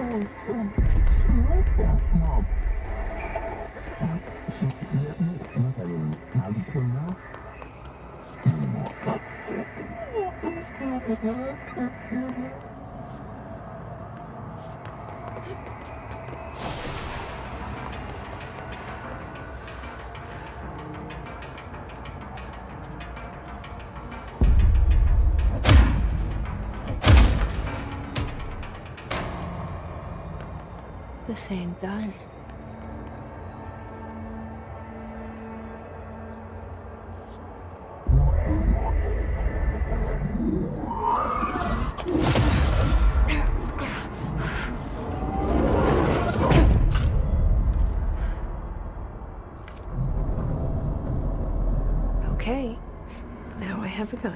The same gun. Okay, now I have a gun.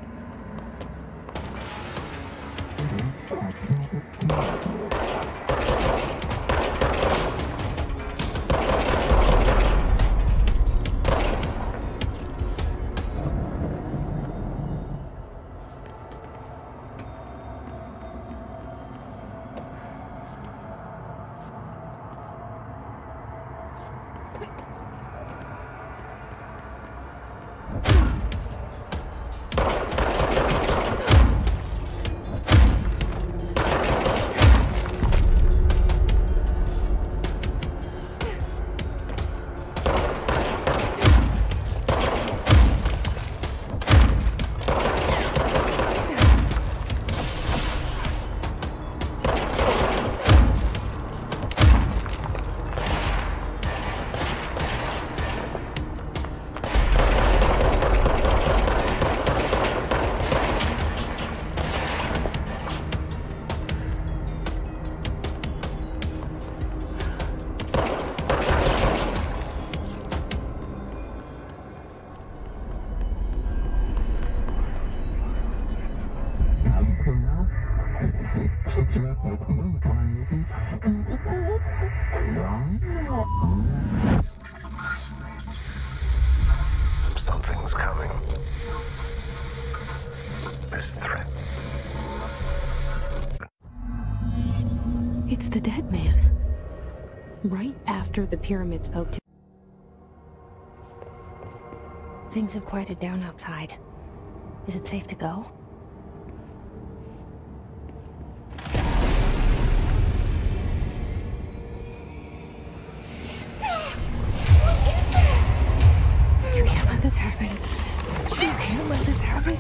Something's coming. This threat. It's the dead man. Right after the pyramid spoke to... Things have quieted down outside. Is it safe to go? You can't let this happen. You can't let this happen.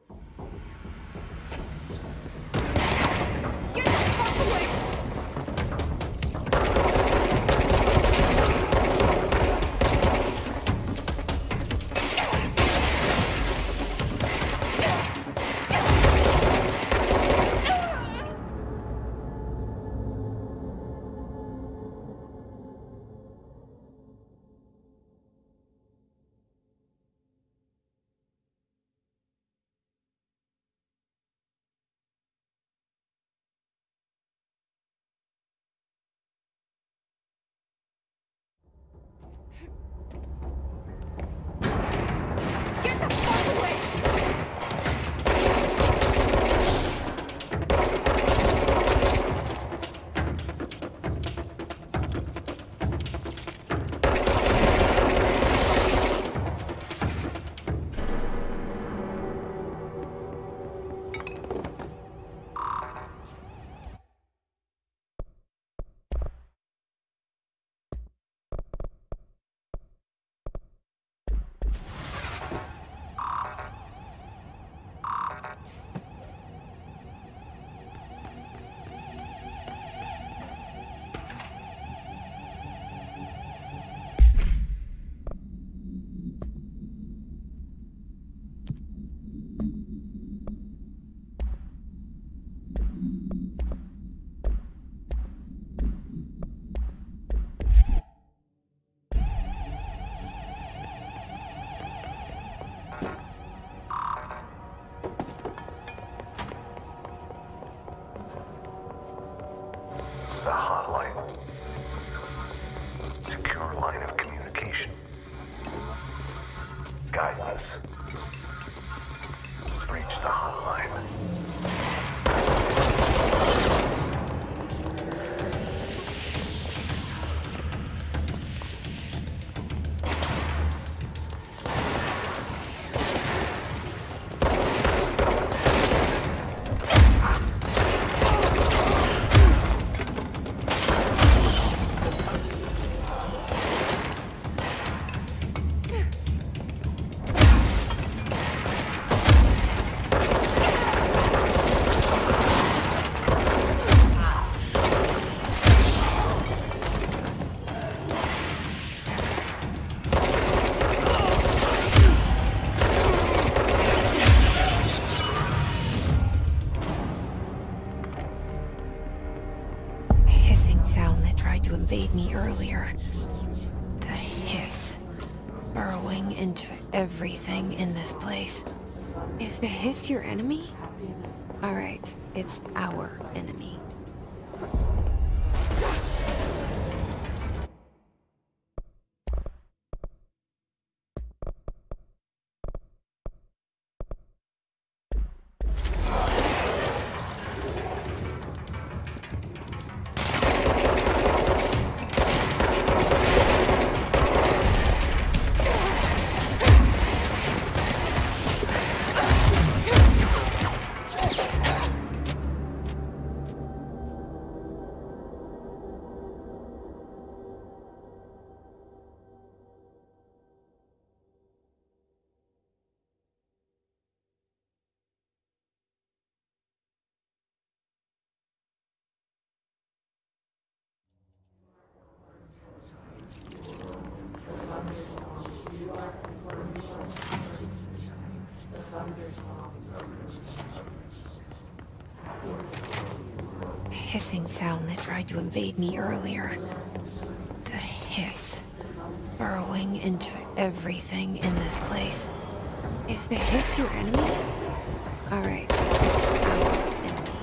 The hotline. Secure line of communication. Guidance. Reach the hotline. hissing sound that tried to invade me earlier. The hiss. Burrowing into everything in this place. Is the hiss your enemy? Alright, it's our enemy. The hissing sound that tried to invade me earlier. The hiss. Burrowing into everything in this place. Is the hiss your enemy? Alright, it's our enemy.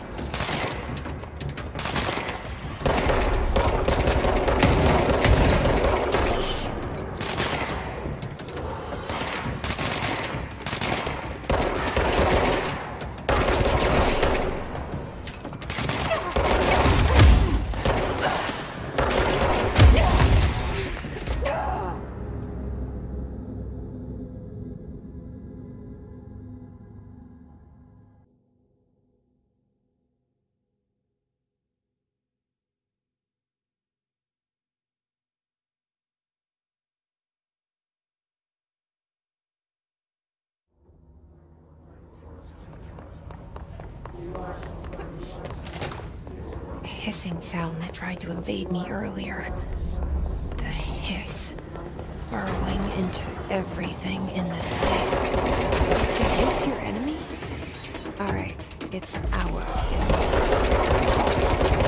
Hissing sound that tried to invade me earlier. The hiss. Burrowing into everything in this place. Is the hiss your enemy? Alright, it's our enemy.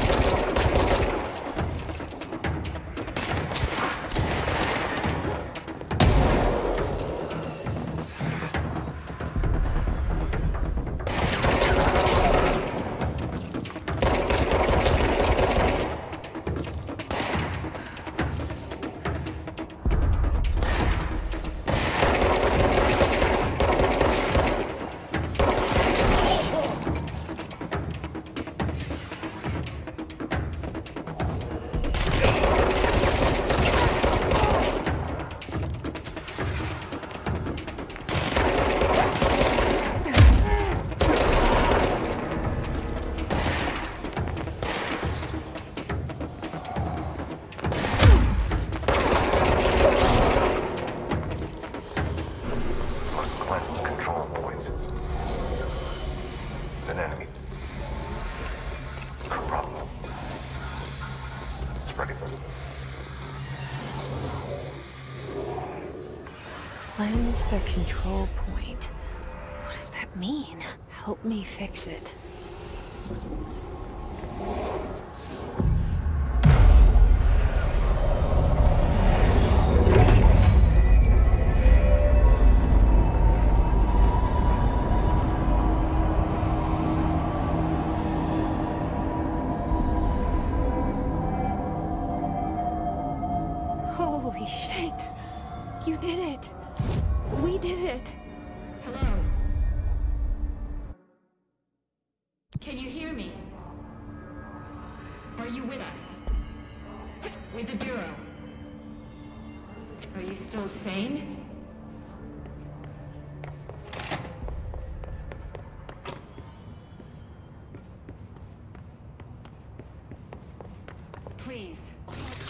An enemy. Corrupt. Spreading them. Cleanse the control point. What does that mean? Help me fix it. Holy shit! You did it! We did it! Hello? Can you hear me? Are you with us? With the Bureau? Are you still sane? Please,